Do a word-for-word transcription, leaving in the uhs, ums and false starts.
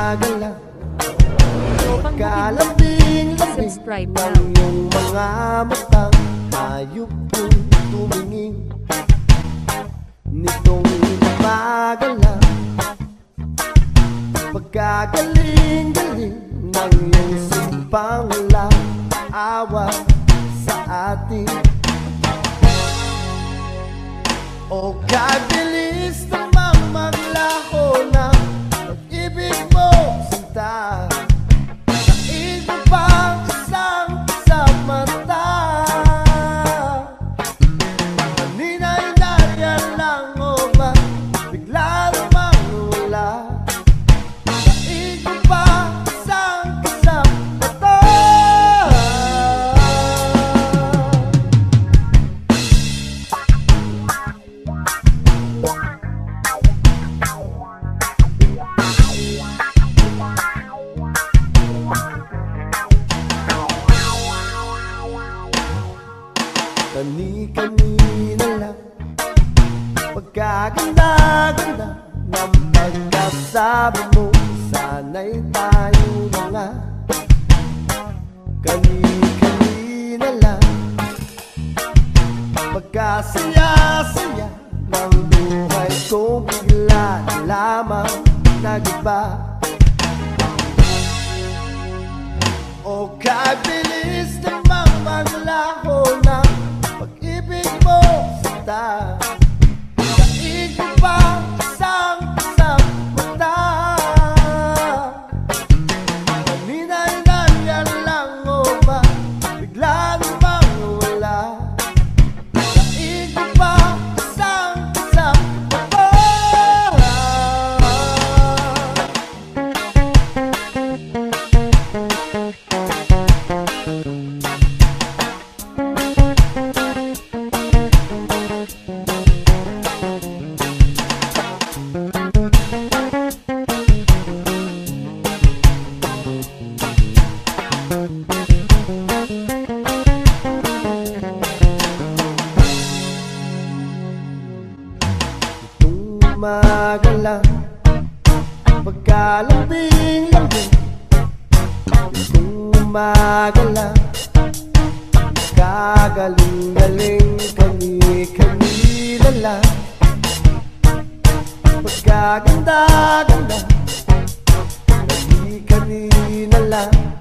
gumagala, pagkalambing-lambing ng iyong mga matang hayop kong tumingin. Nitong gumagala, pagkagaling-galing ng iyong simpang walang awa sa atin. O kabilis namang maglaho ng pag-ibig mo, sinta. Daig mo pang isang sa mata. Kanina'y nariyan lang o ba bigla namang wala? Daig mo pa isang sa mata. Kani-kanina lang, pagkaganda-ganda ng pagkasabi mo, sana'y tayo mga kani-kanina lang, pagkasaya-saya ng buhay ko, bigla lamang nag-iba. O kabilis namang maglaho ng pag-ibig mo, sinta. Daig mo pa isang isang mata. Kanina'y nariyan lang o ba bigla namang wala? Daig mo pa isang isang mata. Umaga lang, pagkalambing-lambing. Itong umaga lang, kagaling-galing, kani-kanina lang, pagkaganda-ganda, kani-kanina lang.